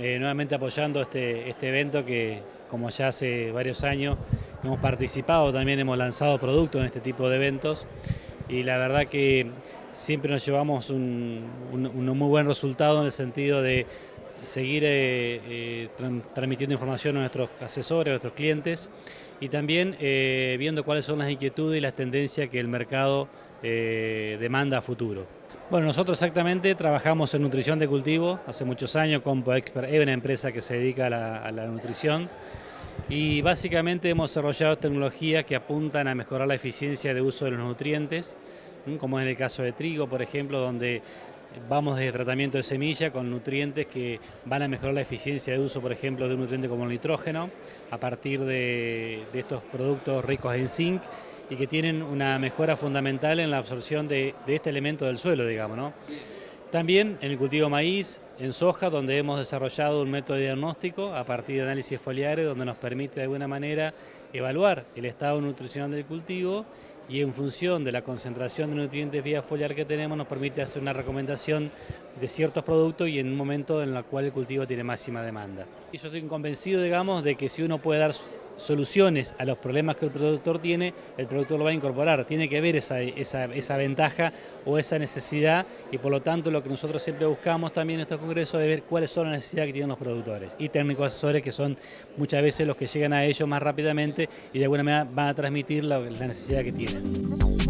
nuevamente apoyando este evento que, como ya hace varios años, hemos participado, también hemos lanzado productos en este tipo de eventos y la verdad que siempre nos llevamos un muy buen resultado en el sentido de seguir transmitiendo información a nuestros asesores, a nuestros clientes y también viendo cuáles son las inquietudes y las tendencias que el mercado demanda a futuro. Bueno, nosotros exactamente trabajamos en nutrición de cultivo hace muchos años. Compo Expert es una empresa que se dedica a la nutrición y básicamente hemos desarrollado tecnologías que apuntan a mejorar la eficiencia de uso de los nutrientes, como en el caso de trigo, por ejemplo, donde vamos desde tratamiento de semilla con nutrientes que van a mejorar la eficiencia de uso, por ejemplo, de un nutriente como el nitrógeno, a partir de estos productos ricos en zinc y que tienen una mejora fundamental en la absorción de este elemento del suelo, digamos, ¿no? También en el cultivo de maíz, en soja, donde hemos desarrollado un método de diagnóstico a partir de análisis foliares, donde nos permite de alguna manera evaluar el estado nutricional del cultivo y en función de la concentración de nutrientes vía foliar que tenemos nos permite hacer una recomendación de ciertos productos y en un momento en el cual el cultivo tiene máxima demanda. Y yo estoy convencido, digamos, de que si uno puede dar soluciones a los problemas que el productor tiene, el productor lo va a incorporar, tiene que ver esa ventaja o esa necesidad y por lo tanto lo que nosotros siempre buscamos también en estos congresos es ver cuáles son las necesidades que tienen los productores y técnicos asesores que son muchas veces los que llegan a ellos más rápidamente y de alguna manera van a transmitir la necesidad que tienen.